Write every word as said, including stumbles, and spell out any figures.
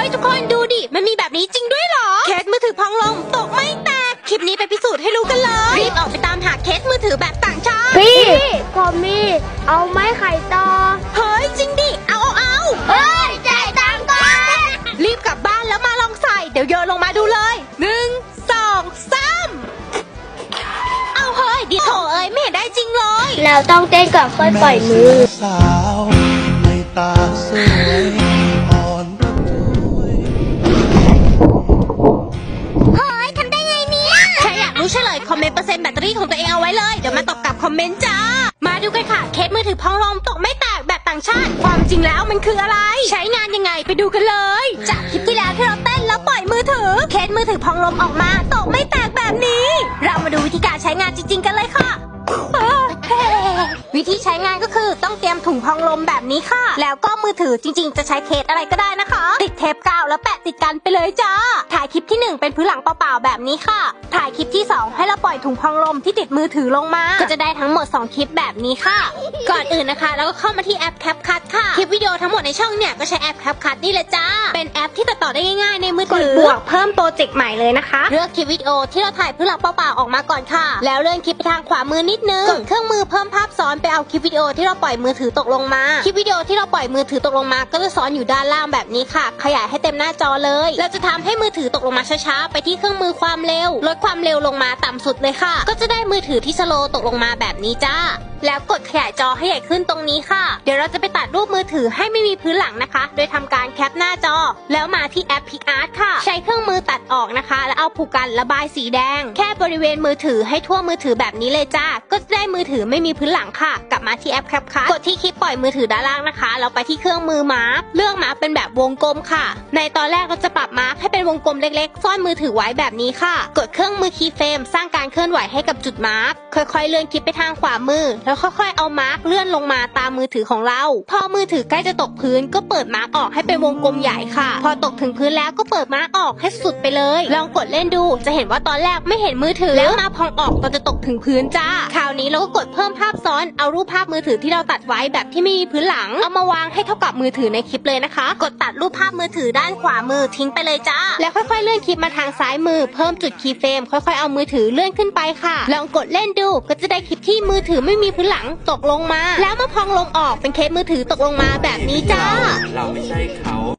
ยทุกคนดูดิมันมีแบบนี้จริงด้วยเหรอเคสมือถือพองลมตกไม่แตกคลิปนี้ไปพิสูจน์ให้รู้กันเลยรีบออกไปตามหาเคสมือถือแบบต่างชาติพี่ผมมีเอาไม้ไข่ต่อเฮ้ยจริงดิเอาเอาเอาเฮ้ยจ่ายตังค์ก่อนรีบกลับบ้านแล้วมาลองใส่เดี๋ยวโยนลงมาดูเลยหนึ่งสองสามเอาเฮ้ยดิโถเอ้ยไม่เห็นได้จริงเลยแล้วต้องเต้นก่อนค่อยปล่อยมือสาวในตาสวยอ่อนระทวยเฮ้ยทำได้ไงเนี่ยแค่อยากรู้เฉลยคอมเมนต์เปอร์เซ็นต์แบตเตอรี่ของตัวเองเอาไว้เลยเดี๋ยวมาตอบกลับคอมเมนต์จ้ามาดูกันค่ะเคสมือถือพองลมตกไม่แตกแบบต่างชาติความจริงแล้วมันคืออะไรใช้งานยังไงไปดูกันเลยจากคลิปที่แล้วที่เราเต้นแล้วปล่อยมือถือเคสมือถือพองลมออกมาตกไม่แตกแบบนี้เรามาดูวิธีการใช้งานจริงๆกันเลยค่ะวิธีใช้งานก็คือต้องเตรียมถุงพองลมแบบนี้ค่ะแล้วก็มือถือจริงๆจะใช้เคสอะไรก็ได้นะคะติดเทปกาวแล้วแปะติดกันไปเลยจ้าถ่ายคลิปที่หนึ่งเป็นพื้นหลังเปล่าๆแบบนี้ค่ะถ่ายคลิปที่สองให้เราปล่อยถุงพองลมที่ติดมือถือลงมาก็จะได้ทั้งหมดสองคลิปแบบนี้ค่ะก่อนอื่นนะคะเราก็เข้ามาที่แอป CapCut ค่ะคลิปวิดีโอทั้งหมดในช่องเนี่ยก็ใช้แอป CapCut นี่แหละจ้าเป็นแอปที่ตัดต่อได้ง่ายๆในมือถือบวกเพิ่มโปรเจกต์ใหม่เลยนะคะเลือกคลิปวิดีโอที่เราถ่ายพื้นหลังเปล่าๆออกมาก่อนค่ะแล้วเลื่อนคลิปไปทางขวามือนิดนึงกดเครื่องมือเพิ่มภาพซ้อนไปเอาคลิปวิดีโอที่เราปล่อยมือถือตกลงมาคลิปวิดีโอที่เราปล่อยมือถือตกลงมาก็จะซ้อนอยู่ด้านล่างแบบนี้ค่ะขยายให้เต็มหน้าจอเลยเราจะทำให้มือถือตกลงมาช้าๆไปที่เครื่องมือความเร็วลดความเร็วลงมาต่ำสุดเลยค่ะก็จะได้มือถือที่สโลว์ตกลงมาแบบนี้จ้าแล้วกดขยายจอให้ใหญ่ขึ้นตรงนี้ค่ะเดี๋ยวเราจะไปตัดรูปมือถือให้ไม่มีพื้นหลังนะคะโดยทำการแคปหน้าจอแล้วมาที่แอป PicArt ค่ะใช้เครื่องมือตัดออกนะคะแล้วเอาผูกกันระบายสีแดงแค่บริเวณมือถือให้ทั่วมือถือแบบนี้เลยจ้าก็จะได้มือถือไม่มีพื้นหลังค่ะกลับมาที่แอป CapCut กดที่คลิปปล่อยมือถือด้านล่างนะคะแล้วไปที่เครื่องมือมาร์คเลือกมาร์คเป็นแบบวงกลมค่ะในตอนแรกเราจะปรับมาร์คให้เป็นวงกลมเล็กๆซ่อนมือถือไว้แบบนี้ค่ะกดเครื่องมือคีย์เฟรมสร้างการเคลื่อนไหวให้กับจุดมาร์คค่อยๆเลื่อนคลิปไปทางขวามือแล้วค่อยๆเอามาร์คเลื่อนลงมาตามมือถือของเราพอมือถือใกล้จะตกพื้นก็เปิดมาร์คออกให้เป็นวงกลมใหญ่ค่ะพอตกถึงพื้นแล้วก็เปิดมาร์คออกให้สุดไปเลยลองกดเล่นดูจะเห็นว่าตอนแรกไม่เห็นมือถือแล้วมาพองออกตอนจะตกถึงพื้นจ้าคราวนี้เราก็กดเพิ่มภาพซ้อนเอารูปภาพมือถือที่เราตัดไว้แบบที่ไม่มีพื้นหลังเอามาวางให้เท่ากับมือถือในคลิปเลยนะคะกดตัดรูปภาพมือถือด้านขวามือทิ้งไปเลยจ้าแล้วค่อยๆเลื่อนคลิปมาทางซ้ายมือเพิ่มจุดคีย์เฟรมค่อยๆเอามือถือเลื่อนขึ้นไปค่ะลองกดเล่นดูก็จะได้คลิปที่มือถือไม่มีพื้นหลังตกลงมาแล้วมาพองลมออกเป็นเคสมือถือตกลงมาแบบนี้จ้าเราไม่ใช่เขา